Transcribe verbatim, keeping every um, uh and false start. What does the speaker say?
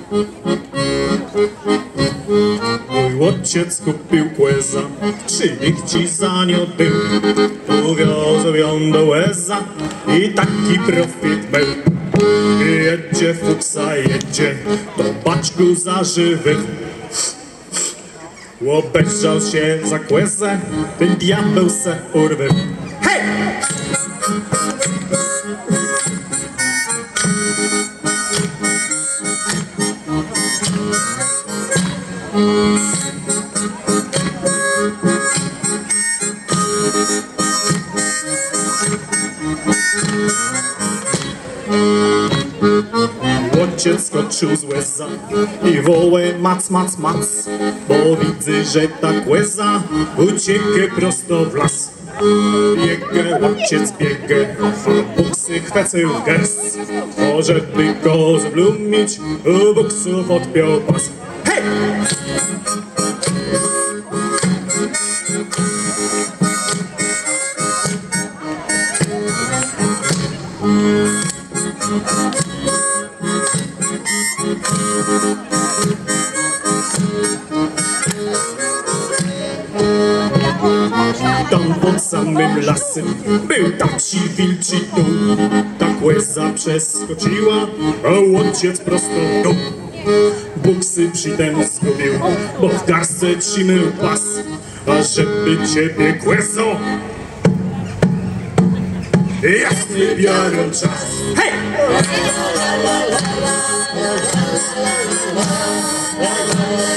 Mój ojciec kupił kłeza, trzy ci za nią był. Uwiozł ją do łeza i taki profit był. Jedzie fuksa, jedzie do baćku zażywych. Obejrzał się za kłezę, ten diabeł se urwył. Hej! Ojciec skoczył z łeza i wołę mac, mac, mac, bo widzę, że ta kłeza ucieknie prosto w las. Biegę, ojciec biegę, a buksy chwycił gest, o żeby go zblumić, u buksów odpiął pas. Hej! Tam pod samym lasem był taki wilczy dół. Ta kłeza przeskoczyła, a ojciec prosto w dół. Buksy przytem zgubił, bo w garstce trzymał pas. A żeby ciebie kłezo jasny biorą czas. Hej! Hey!